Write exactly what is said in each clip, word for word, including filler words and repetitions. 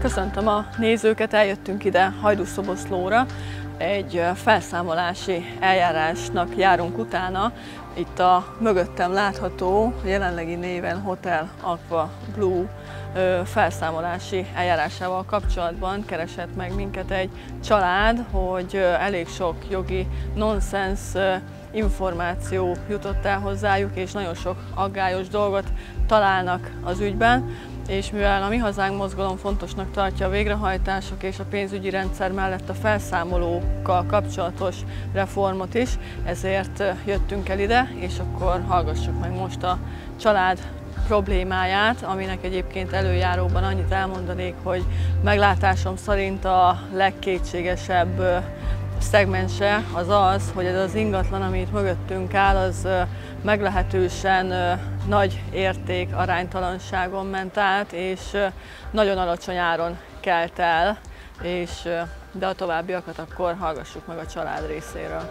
Köszöntöm a nézőket, eljöttünk ide Hajdúszoboszlóra, egy felszámolási eljárásnak járunk utána. Itt a mögöttem látható, jelenlegi néven Hotel Aqua Blue felszámolási eljárásával kapcsolatban keresett meg minket egy család, hogy elég sok jogi nonsens információ jutott el hozzájuk, és nagyon sok aggályos dolgot találnak az ügyben. És mivel a Mi Hazánk mozgalom fontosnak tartja a végrehajtások és a pénzügyi rendszer mellett a felszámolókkal kapcsolatos reformot is, ezért jöttünk el ide, és akkor hallgassuk meg most a család problémáját, aminek egyébként előjáróban annyit elmondanék, hogy meglátásom szerint a legkétségesebb szegmense az az, hogy ez az ingatlan, ami itt mögöttünk áll, az meglehetősen nagy érték aránytalanságon ment át, és nagyon alacsony áron kelt el, és, de a továbbiakat akkor hallgassuk meg a család részéről.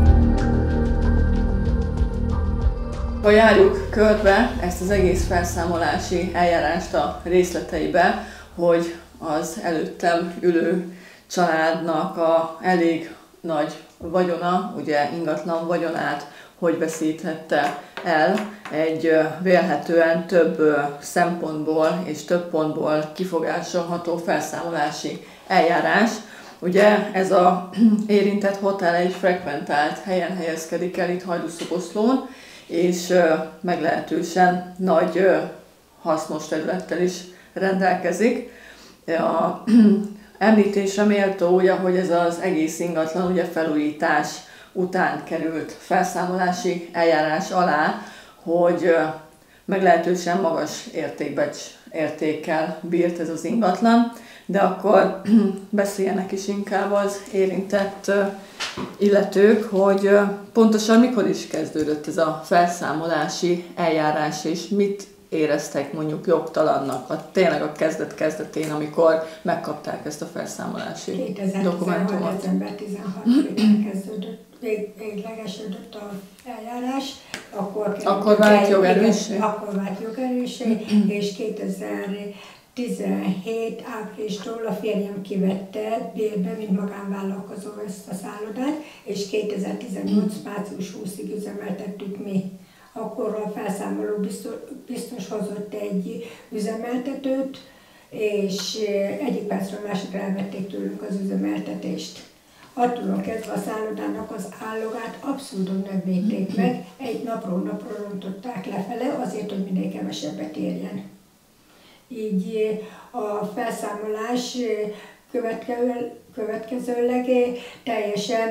Ha járjuk körbe ezt az egész felszámolási eljárást a részleteibe, hogy az előttem ülő családnak a elég nagy vagyona, ugye ingatlan vagyonát, hogy veszíthette el egy vélhetően több szempontból és több pontból kifogásolható felszámolási eljárás. Ugye ez az érintett hotel egy frekventált helyen helyezkedik el itt Hajdúszoboszlón, és meglehetősen nagy hasznos területtel is rendelkezik. A említésre méltó, ugye, hogy ez az egész ingatlan ugye felújítás után került felszámolási eljárás alá, hogy meglehetősen magas értékbecs értékkel bírt ez az ingatlan, de akkor beszéljenek is inkább az érintett illetők, hogy pontosan mikor is kezdődött ez a felszámolási eljárás, és mit éreztek mondjuk jogtalannak, a, tényleg a kezdet-kezdetén, amikor megkapták ezt a felszámolási dokumentumot. december tizenhatodikán kezdődött, véglegesődött az eljárás, akkor, akkor vált jogerőssé? Akkor vált jogerőssé, és kétezer-tizenhét áprilistól a férjem kivette bérbe, mint magánvállalkozó ezt a szállodát, és kétezer-tizennyolc március huszadikáig üzemeltettük mi. Akkor a felszámoló biztos, biztos hozott egy üzemeltetőt, és egyik percről másikra elvették tőlünk az üzemeltetést. Attól kezdve a szállodának az állogát abszolút nem védték meg, egy napról napról rontották lefele, azért, hogy minél kevesebbet érjen. Így a felszámolás következőleg teljesen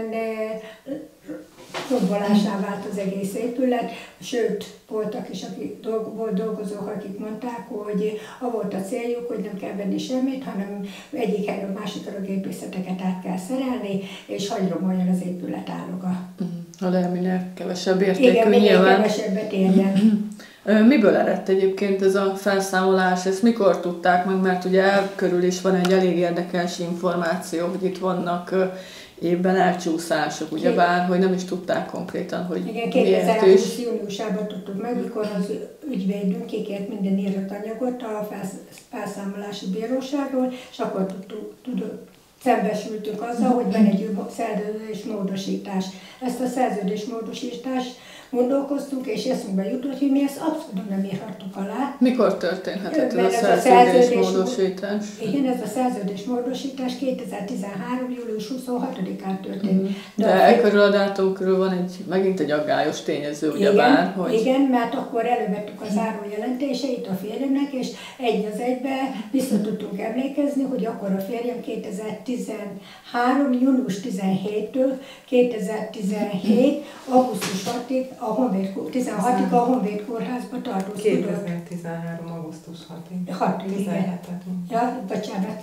rombolásá vált az egész épület, sőt, voltak is, akik, volt dolgozók, akik mondták, hogy a volt a céljuk, hogy nem kell venni semmit, hanem egyik helyről másikra gépészeteket át kell szerelni, és hagy romoljon az épület áloga. Ha lehet minél kevesebb értékű. Igen, minél kevesebbet érjen. Miből eredt egyébként ez a felszámolás? Ezt mikor tudták meg? Mert ugye körül is van egy elég érdekes információ, hogy itt vannak évben elcsúszások, ugyebár, hogy nem is tudták konkrétan, hogy igen, kétezer-húsz júniusában tudtuk meg, mikor az ügyvédünk kikért minden íratanyagot a felszámolási bíróságról, és akkor tudtuk, tudtuk, szembesültünk azzal, hogy van egy szerződésmódosítás. Ezt a szerződésmódosítást gondolkoztunk, és eszünkbe jutott, hogy mi ezt abszolút nem írhattuk alá. Mikor történhetett ez a szerződésmódosítás? Igen, ez a szerződésmódosítás kétezer-tizenhárom július huszonhatodikán történt. Mm. De, De e körül a dátum körül van egy, megint egy aggályos tényező, ugyebár, hogy... Igen, mert akkor elővettük az zárójelentéseit a férjemnek, és egy az egybe vissza tudtunk emlékezni, hogy akkor a férjem kétezer-tizenhárom június tizenhétől kétezer-tizenhét augusztus hatodikáig a Honvéd, tizenhatig a Honvéd kórházba tartózkodott. kétezer-tizenhárom augusztus hatodikáig. tizenhat, ja, bocsánat,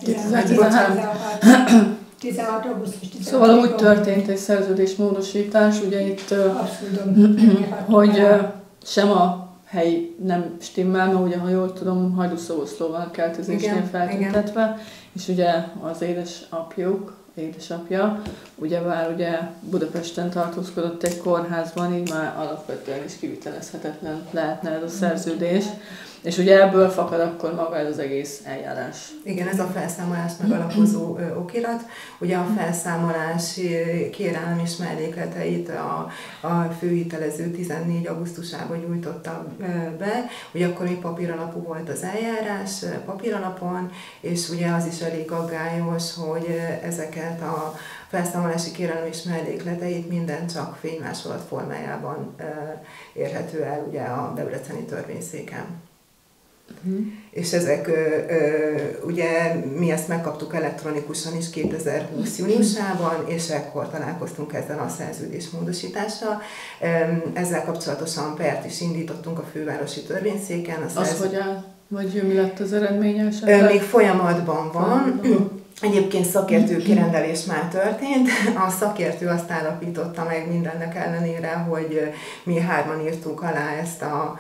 tizenhat augusztus tizenhat. Szóval úgy történt egy szerződésmódosítás, ugye itt, abszolút, hogy sem a hely nem stimmel, mert ugye, ha jól tudom, Hajdúszoboszlóval keltezésnél feltüntetve, igen. És ugye az édesapjuk, édesapja, ugyebár ugye Budapesten tartózkodott egy kórházban, így már alapvetően is kivitelezhetetlen lehetne ez a szerződés. És ugye ebből fakad akkor maga ez az egész eljárás. Igen, ez a felszámolást megalapozó okirat. Ugye a felszámolás kérelem és mellékleteit a, a főhitelező tizennégy augusztusában nyújtotta be. Ugye akkor még papíralapú volt az eljárás, papíralapon, és ugye az is elég aggályos, hogy ezeket a felszámolási kérelem és mellékleteit minden csak fénymásolat formájában érhető el ugye a debreceni törvényszéken. Uh-huh. És ezek, ugye mi ezt megkaptuk elektronikusan is kétezer-húsz júniusában, és ekkor találkoztunk ezzel a szerződésmódosítással. Ezzel kapcsolatosan pert is indítottunk a fővárosi törvényszéken. A szerződ... Az hogy áll? Vagy mi lett az eredménye esetleg? Még folyamatban van. Egyébként szakértő kirendelés már történt. A szakértő azt állapította meg mindennek ellenére, hogy mi hárman írtuk alá ezt a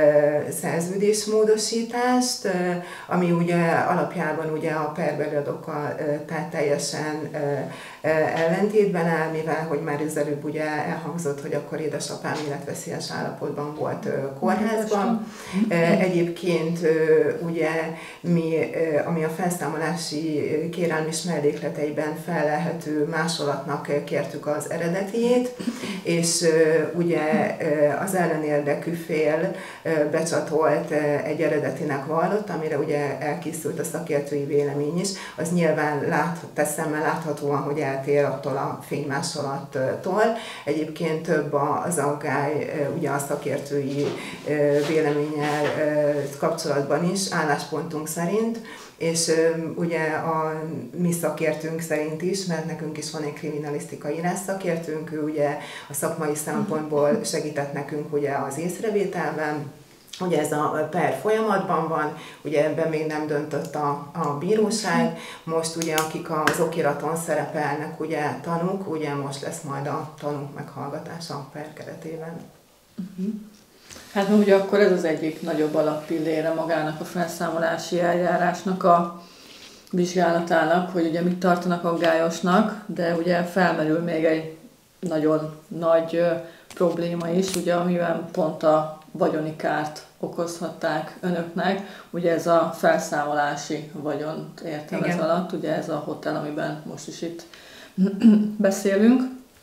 szerződésmódosítást, ami ugye alapjában ugye a perbeli adókkal tehát teljesen ellentétben áll, mivel hogy már az előbb ugye elhangzott, hogy akkor édesapám életveszélyes állapotban volt kórházban. Egyébként ugye mi, ami a felszámolási kérelem és mellékleteiben felelhető másolatnak kértük az eredetiét, és ugye az ellenérdekű fél becsatolt egy eredetinek vallott, amire ugye elkészült a szakértői vélemény is, az nyilván lát, szemmel láthatóan, hogy eltér attól a fénymásolattól. Egyébként több az aggály ugye a szakértői véleménnyel kapcsolatban is, álláspontunk szerint, és ugye a mi szakértőnk szerint is, mert nekünk is van egy kriminalisztikai írásszakértőnk, ő ugye a szakmai szempontból segített nekünk ugye az észrevételben. Ugye ez a per folyamatban van, ugye ebben még nem döntött a, a bíróság, most ugye akik az okiraton szerepelnek ugye tanúk, ugye most lesz majd a tanúk meghallgatása a per keretében. Uh-huh. Hát ugye akkor ez az egyik nagyobb alappillére magának a felszámolási eljárásnak a vizsgálatának, hogy ugye mit tartanak aggályosnak, de ugye felmerül még egy nagyon nagy ö, probléma is, ugye amiben pont a vagyoni kárt okozhatták önöknek, ugye ez a felszámolási vagyont értem ez alatt, ugye ez a hotel, amiben most is itt beszélünk,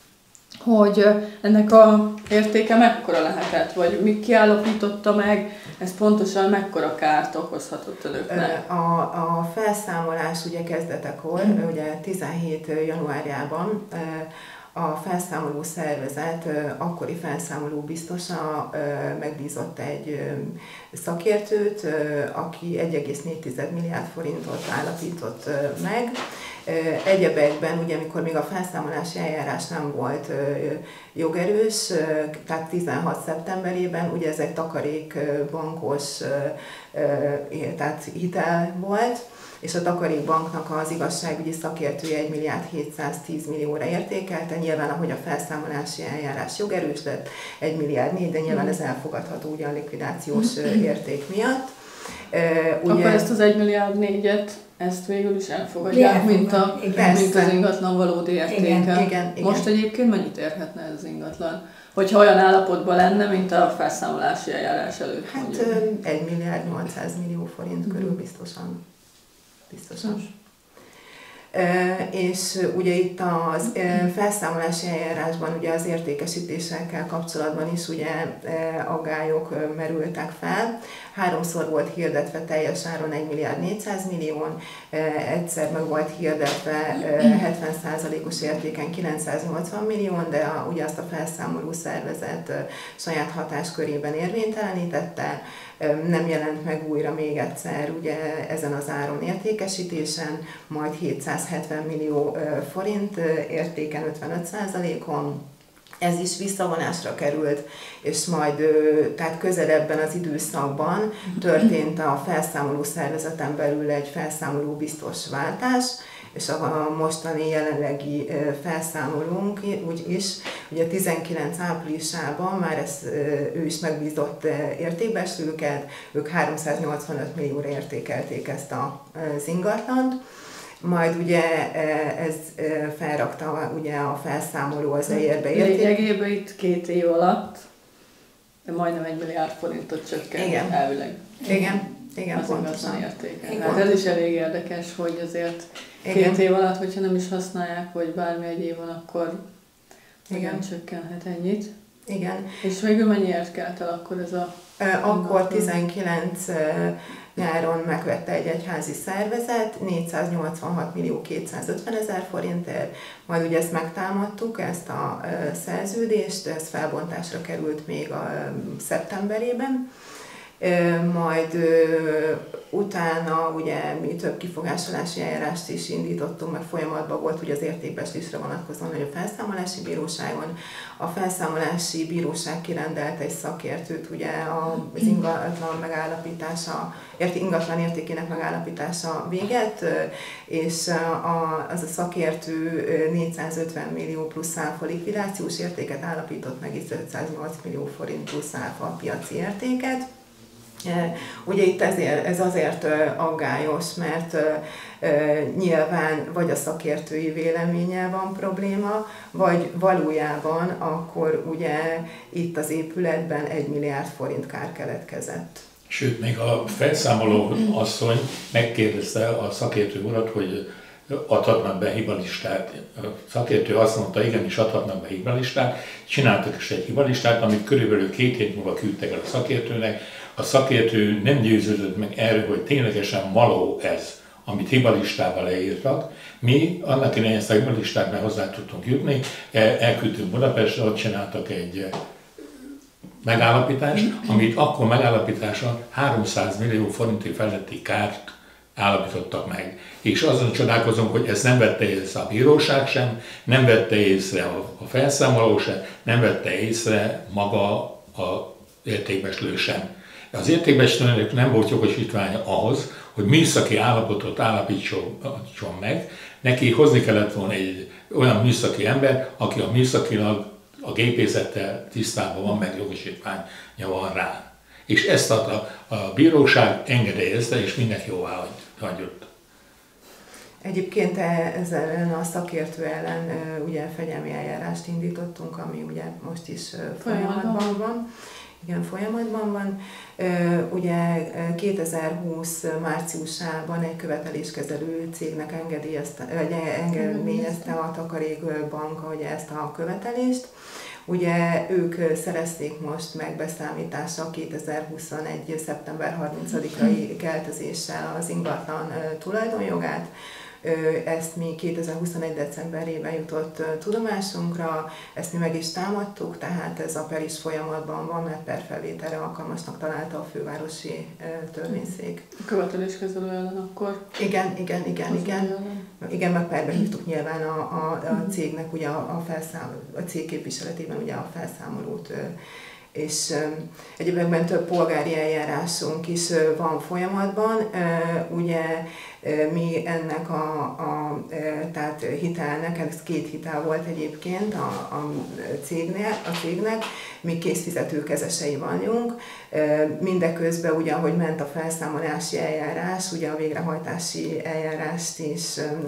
hogy ennek a értéke mekkora lehetett, vagy mi kiállapította meg, ez pontosan mekkora kárt okozhatott önöknek? A, a felszámolás ugye kezdetekor, hmm. ugye tizenhét januárjában a felszámoló szervezet akkori felszámoló biztosa megbízott egy szakértőt, aki egy egész négy milliárd forintot állapított meg. Egyebekben, ugye amikor még a felszámolási eljárás nem volt jogerős, tehát tizenhat szeptemberében, ugye ez egy takarékbankos tehát hitel volt, és a Takarékbanknak az igazságügyi szakértője egy milliárd hétszáztíz millióra értékelte, nyilván ahogy a felszámolási eljárás jogerős lett, egy milliárd négy, de nyilván ez elfogadható ugye a likvidációs érték miatt. Ugye, akkor ezt az egy milliárd négyet, ezt végül is elfogadják, yeah, mint, a, mint az ingatlan valódi értéke. Igen, igen, igen. Most egyébként mennyit érhetne ez az ingatlan? Hogyha olyan állapotban lenne, mint a felszámolási eljárás előtt. Hát egy milliárd nyolcszáz millió forint körül biztosan. Biztosan. E, és ugye itt az e, felszámolási eljárásban ugye az értékesítésekkel kapcsolatban is ugye e, aggályok e, merültek fel. Háromszor volt hirdetve teljes áron egy milliárd négyszáz millión, e, egyszer meg volt hirdetve e, hetven százalékos értéken kilencszáznyolcvan millió, de a, ugye azt a felszámoló szervezet e, saját hatáskörében érvénytelenítette. Nem jelent meg újra még egyszer ugye ezen az áron értékesítésen, majd hétszázhetven millió forint értéken ötvenöt százalékon. Ez is visszavonásra került, és majd tehát közelebben az időszakban történt a felszámoló szervezeten belül egy felszámoló biztos váltás, és a mostani jelenlegi felszámolónk úgy is, ugye tizenkilenc áprilisában már ezt, ő is megbízott értékbeslőket, ők háromszáznyolcvanöt millióra értékelték ezt az ingatlant, majd ugye ez felrakta ugye a felszámoló az e-érbe érték. Lényegében itt két év alatt de majdnem egy milliárd forintot csökkent Igen. elvileg. Igen, igen, az pontosan. Értéke. Igen. Hát ez is elég érdekes, hogy azért két Igen. év alatt, hogyha nem is használják, vagy bármi egyéb van, akkor Igen. igen, csökkenhet ennyit. Igen. És végül mennyiért kelt el akkor ez a... Akkor tizenkilenc nyáron megvette egy egyházi szervezet, négyszáznyolcvanhat millió kétszázötven ezer forintért, majd ugye ezt megtámadtuk, ezt a szerződést, ez felbontásra került még a szeptemberében, majd utána ugye mi több kifogásolási eljárást is indítottunk, meg folyamatban volt ugye az értékbecslésre vonatkozóan, hogy a felszámolási bíróságon. A felszámolási bíróság kirendelt egy szakértőt ugye az ingatlan megállapítása, ingatlan értékének megállapítása véget, és az a szakértő négyszázötven millió plusz áfa likvidációs értéket állapított meg, és ötszáznyolc millió forint plusz áfa piaci értéket. Ugye itt ezért, ez azért aggályos, mert nyilván vagy a szakértői véleménnyel van probléma, vagy valójában akkor ugye itt az épületben egy milliárd forint kár keletkezett. Sőt, még a felszámoló asszony megkérdezte a szakértő urat, hogy adhatnak be hibalistát. A szakértő azt mondta, igenis adhatnak be hibalistát, csináltak is egy hibalistát, amit körülbelül két hét múlva küldtek el a szakértőnek. A szakértő nem győződött meg erről, hogy ténylegesen való ez, amit hibalistával leírtak. Mi annak idején ezt a hibalistát hozzá tudtunk jutni, elküldtünk Budapestre, ott csináltak egy megállapítást, amit akkor megállapításon háromszáz millió forinti feletti kárt állapítottak meg. És azon csodálkozunk, hogy ezt nem vette észre a bíróság sem, nem vette észre a felszámoló sem, nem vette észre maga a értékbecslő sem. Az értékbecslőnek nem volt jogosítványa ahhoz, hogy műszaki állapotot állapítson meg, neki hozni kellett volna egy olyan műszaki ember, aki a műszakilag, a gépészettel tisztában van, meg jogosítványa van rá. És ezt a, a bíróság engedélyezte, és mindenki jóvá hagyott. Egyébként ezzel a szakértő ellen ugye fegyelmi eljárást indítottunk, ami ugye most is folyamatban van. Igen, folyamatban van. Ugye kétezer-húsz márciusában egy követeléskezelő cégnek engedélyezte, engedélyezte a Takarékbank ugye ezt a követelést. Ugye ők szerezték most meg beszámítással kétezer-huszonegy. szeptember harmincadikai keltezéssel az ingatlan tulajdonjogát. Ezt mi kétezer-huszonegy. decemberében jutott tudomásunkra, ezt mi meg is támadtuk, tehát ez a per is folyamatban van, mert perfelvételre alkalmasnak találta a fővárosi törvényszék. A követeléskezelő ellen akkor? Igen, igen, igen, igen. Igen, mert perbe hívtuk nyilván a, a, a cégnek, ugye a, a, felszám, a cég képviseletében ugye a felszámolót, és egyébként több polgári eljárásunk is van folyamatban. Ugye mi ennek a, a tehát hitelnek, ez két hitel volt egyébként a, a, cégnek, a cégnek, mi készfizetőkezesei vagyunk. Mindeközben ugye, ahogy ment a felszámolási eljárás, ugye a végrehajtási eljárást is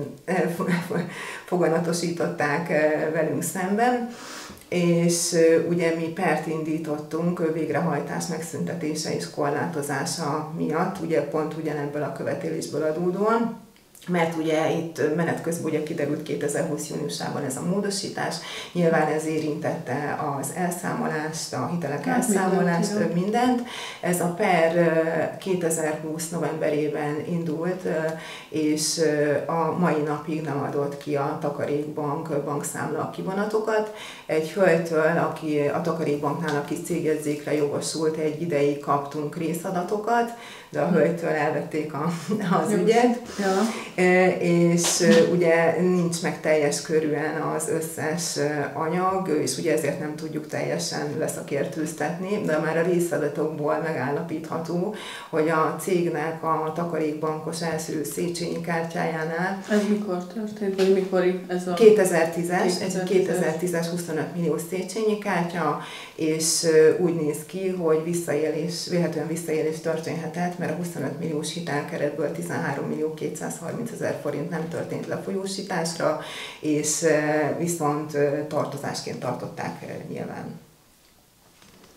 foganatosították velünk szemben, és ugye mi pert indítottunk végrehajtás megszüntetése és korlátozása miatt, ugye pont ugyanebből a követelésből adódóan, mert ugye itt menet közben ugye kiderült kétezer-húsz. júniusában ez a módosítás, nyilván ez érintette az elszámolást, a hitelek hát elszámolást, mindent, mindent. Ez a per kétezer-húsz. novemberében indult, és a mai napig nem adott ki a Takarékbank bankszámla kivonatokat. Egy hölgytől, aki a Takarékbanknál a kis cégjegyzékre jogosult, egy ideig kaptunk részadatokat, de a hölgytől elvették a, az ügyet, ja. És ugye nincs meg teljes körűen az összes anyag, és ugye ezért nem tudjuk teljesen leszakértőztetni, de már a részadatokból megállapítható, hogy a cégnek a Takarékbankos első Széchenyi kártyájánál... Ez mikor történt, vagy mikori ez a... kétezer-tízes, egy kétezer-tízes huszonöt milliós Széchenyi kártya, és úgy néz ki, hogy visszaélés, véletlenül visszaélés történhetett, mert a huszonöt milliós hitelkeretből tizenhárom millió kétszázharminc ezer forint nem történt lefolyósításra, és viszont tartozásként tartották nyilván.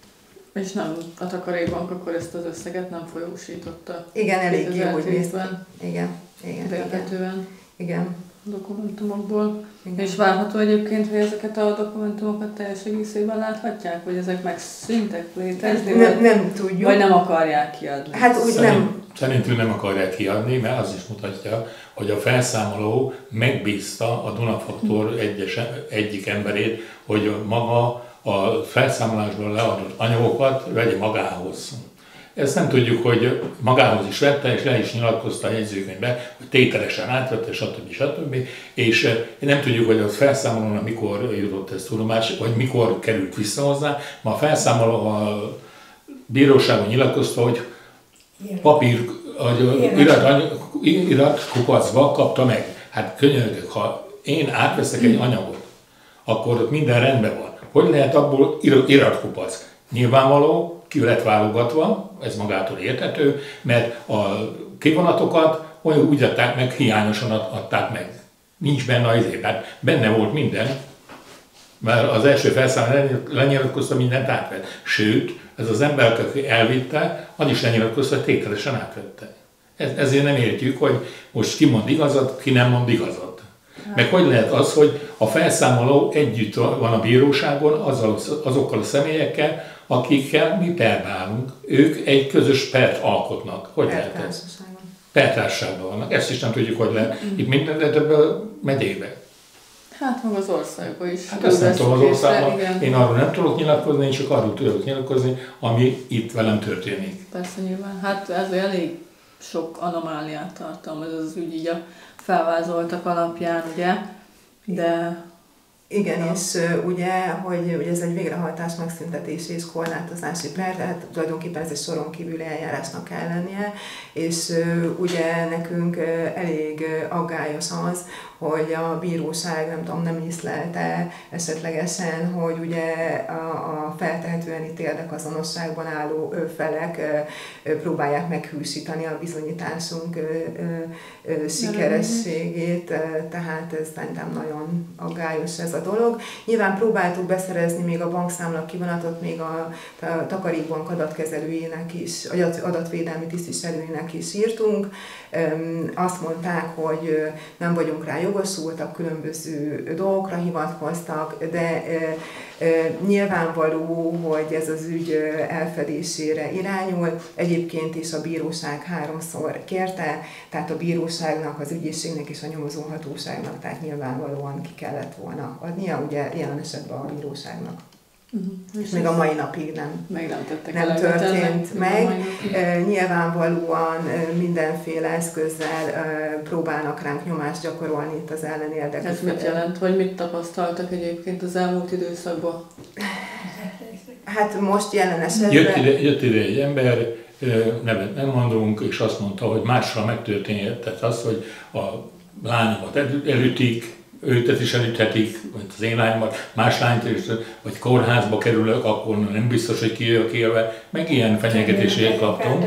És nem, a takarékbank akkor ezt az összeget nem folyósította. Igen, eléggé úgy néz. Igen, igen, igen. Igen. Dokumentumokból. Igen. És várható egyébként, hogy ezeket a dokumentumokat teljes egészében láthatják? Vagy ezek megszűntek létezni? Nem, vagy, nem tudjuk. Vagy nem akarják kiadni? Hát úgy Szerint, nem. Szerintünk nem akarják kiadni, mert az is mutatja, hogy a felszámoló megbízta a Dunafaktor egyes, egyik emberét, hogy maga a felszámolásból leadott anyagokat vegye magához. Ezt nem tudjuk, hogy magához is vette, és le is nyilatkozta a jegyzőkönyvbe, hogy tételesen átvette, stb. stb. És nem tudjuk, hogy az felszámolónak mikor jutott ez tudomás, vagy mikor került vissza hozzá. Ma a felszámoló a bíróságon nyilatkozta, hogy papír, irat, irat kupacba kapta meg. Hát könyörgök, ha én átveszek egy anyagot, akkor ott minden rendben van. Hogy lehet abból iratkupac? Nyilvánvaló, ki lett válogatva, ez magától érthető, mert a kivonatokat olyan úgy adták meg, hiányosan adták meg. Nincs benne az izé, hát benne volt minden, mert az első felszámolás lenyilatkozta, mindent átvett. Sőt, ez az ember, aki elvitte, az is lenyilatkozta, hogy tételesen átvette. Ez, ezért nem értjük, hogy most ki mond igazat, ki nem mond igazat. Meg hogy lehet az, hogy a felszámoló együtt van a bíróságon azzal, azokkal a személyekkel, akikkel mi perbe állunk. Ők egy közös pert alkotnak. Hogy lehet ez? Pertársaságban vannak. Ezt is nem tudjuk, hogy lehet. Itt minden ebből megyébe. Hát meg az országban is. Hát ezt nem tudom az országban. Én arról nem tudok nyilatkozni, én csak arról tudok nyilatkozni, ami itt velem történik. Persze nyilván. Hát ez elég sok anomáliát tartalmaz az ügy így a felvázoltak alapján, ugye? De... Igen, ja. És uh, ugye, hogy ugye ez egy végrehajtás megszüntetési és korlátozási per, tehát tulajdonképpen ez egy soron kívüli eljárásnak kell lennie, és uh, ugye nekünk uh, elég uh, aggályos az, hogy a bíróság, nem tudom, nem észlelte esetlegesen, hogy ugye a, a feltehetően ítéltek azonosságban álló uh, felek uh, uh, próbálják meghűsíteni a bizonyításunk uh, uh, uh, sikerességét, uh, tehát ez szerintem nagyon aggályos ez a dolog. Nyilván próbáltuk beszerezni még a bankszámla kivonatot, még a, a takarékbank adatkezelőjének is, adatvédelmi tisztviselőjének is írtunk. Azt mondták, hogy nem vagyunk rá jogosultak, különböző dolgokra hivatkoztak, de nyilvánvaló, hogy ez az ügy elfedésére irányul. Egyébként is a bíróság háromszor kérte, tehát a bíróságnak, az ügyészségnek és a nyomozóhatóságnak, tehát nyilvánvalóan ki kellett volna adnia, ugye jelen esetben a bíróságnak. Uh-huh. És még a mai napig nem, nem, nem történt meg. meg. Nyilvánvalóan mindenféle eszközzel próbálnak ránk nyomást gyakorolni itt az ellenérdekű. Ez mit jelent, vagy mit tapasztaltak egyébként az elmúlt időszakban? Hát most jelen esetben... Jött ide, jött ide egy ember, nevet nem mondunk, és azt mondta, hogy mással megtörtént, tehát az, hogy a lányomat elütik, őtet is elüthetik, mint az én lányomat, más lányt is, vagy kórházba kerülök, akkor nem biztos, hogy kijövök élve, meg ilyen fenyegetéseket kaptam.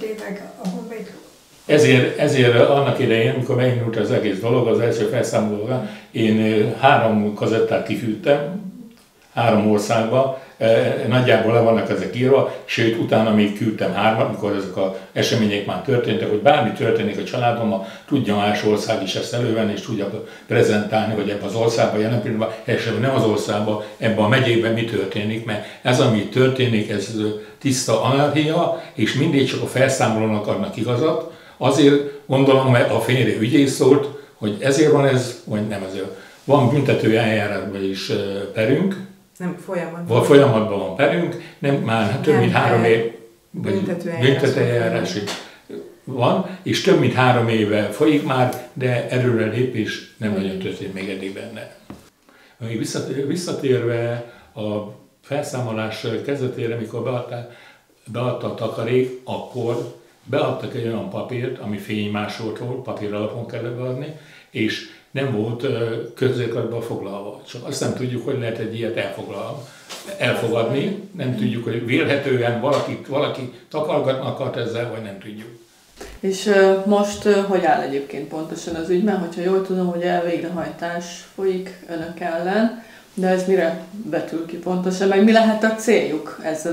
Ezért, ezért annak idején, amikor beindult az egész dolog, az első felszámolóra, én három kazettát kiküldtem, három országba, nagyjából le vannak ezek írva, sőt utána még küldtem hármat, amikor ezek az események már történtek, hogy bármi történik a családommal, tudja más ország is ezt elővenni, és tudja prezentálni, hogy ebben az országban jelen pillanatban, esetleg nem az országban, ebben a megyében mi történik, mert ez, ami történik, ez tiszta anarchia, és mindig csak a felszámolónak adnak igazat. Azért gondolom, mert a férje ügyész szólt, hogy ezért van ez, vagy nem ezért. Van büntető eljárásban is perünk, nem, folyamatban. Folyamatban van perünk, nem, már több nem, mint három év büntetőeljárás van, és több mint három éve folyik már, de erőre lépés nem nagyon történt még eddig benne. Visszatérve a felszámolás kezdetére, mikor beadta, beadta a takarék, akkor beadtak egy olyan papírt, ami fénymásolt volt, papír alapon kellett beadni, és nem volt közékletben foglalva. Csak azt nem tudjuk, hogy lehet egy ilyet elfogadni, nem tudjuk, hogy vélhetően valaki, valaki takargatni akart ezzel, vagy nem tudjuk. És uh, most uh, hogy áll egyébként pontosan az ügyben, hogyha jól tudom, hogy elvégrehajtás folyik önök ellen, de ez mire betül ki pontosan, meg mi lehet a céljuk ezzel a,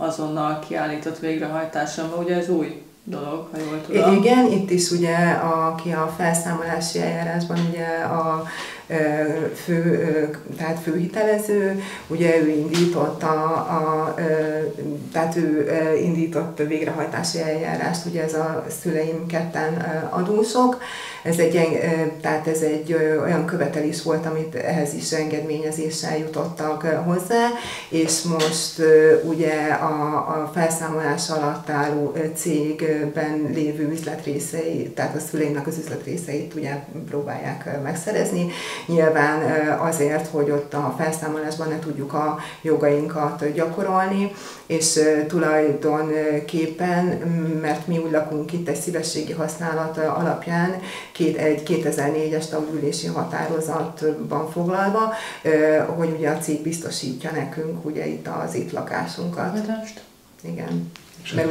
azonnal kiállított végrehajtása, mert ugye ez új dolog, ha jól tudom. Igen, itt is ugye, aki a felszámolási eljárásban ugye a fő, tehát főhitelező, ugye ő indított a, a tehát ő indított végrehajtási eljárást, ugye ez a szüleim ketten adósok. Ez egy, tehát ez egy olyan követelés volt, amit ehhez is engedményezéssel jutottak hozzá, és most ugye a, a felszámolás alatt álló cégben lévő üzletrészei, tehát a szüleimnek az üzletrészeit ugye próbálják megszerezni. Nyilván azért, hogy ott a felszámolásban ne tudjuk a jogainkat gyakorolni, és tulajdonképpen, mert mi úgy lakunk itt egy szívességi használat alapján, két, egy kétezer-négyes taggyűlési határozatban foglalva, hogy ugye a cég biztosítja nekünk ugye itt az itt lakásunkat. Medást? Igen. Mert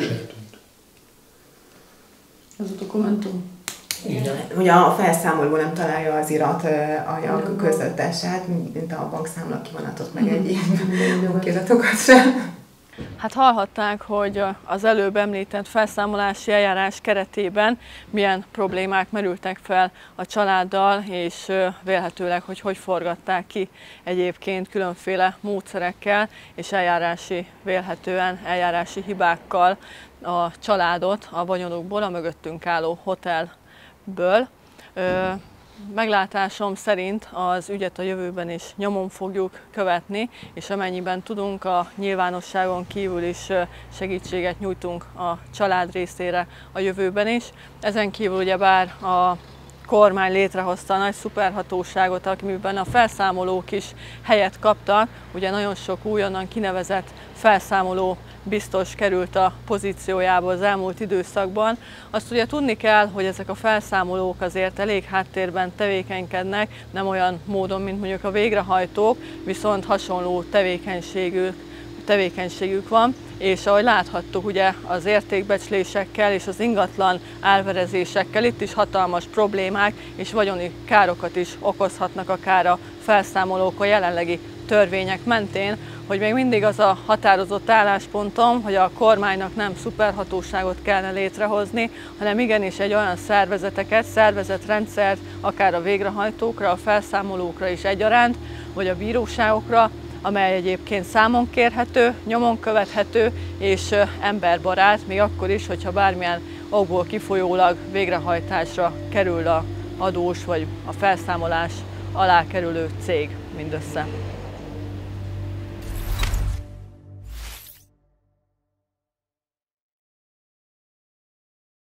ez a dokumentum? Igen. Ugye a felszámoló nem találja az irat anyag közöttesét, mint a bankszámla kivonatot, meg egy ilyen okiratokat sem. Hát hallhatták, hogy az előbb említett felszámolási eljárás keretében milyen problémák merültek fel a családdal, és vélhetőleg, hogy hogy forgatták ki egyébként különféle módszerekkel és eljárási, vélhetően eljárási hibákkal a családot a vagyonukból, a mögöttünk álló hotelből. Meglátásom szerint az ügyet a jövőben is nyomon fogjuk követni, és amennyiben tudunk, a nyilvánosságon kívül is segítséget nyújtunk a család részére a jövőben is. Ezen kívül ugyebár a kormány létrehozta a nagy szuperhatóságot, amiben a felszámolók is helyet kaptak. Ugye nagyon sok újonnan kinevezett felszámoló biztos került a pozíciójába az elmúlt időszakban. Azt ugye tudni kell, hogy ezek a felszámolók azért elég háttérben tevékenykednek, nem olyan módon, mint mondjuk a végrehajtók, viszont hasonló tevékenységük, tevékenységük van, és ahogy láthattuk, ugye az értékbecslésekkel és az ingatlan árverezésekkel itt is hatalmas problémák és vagyoni károkat is okozhatnak akár a felszámolók a jelenlegi törvények mentén, hogy még mindig az a határozott álláspontom, hogy a kormánynak nem szuperhatóságot kellene létrehozni, hanem igenis egy olyan szervezeteket, szervezetrendszert, akár a végrehajtókra, a felszámolókra is egyaránt, vagy a bíróságokra, amely egyébként számon kérhető, nyomon követhető és emberbarát, még akkor is, hogyha bármilyen okból kifolyólag végrehajtásra kerül az adós vagy a felszámolás alá kerülő cég mindössze.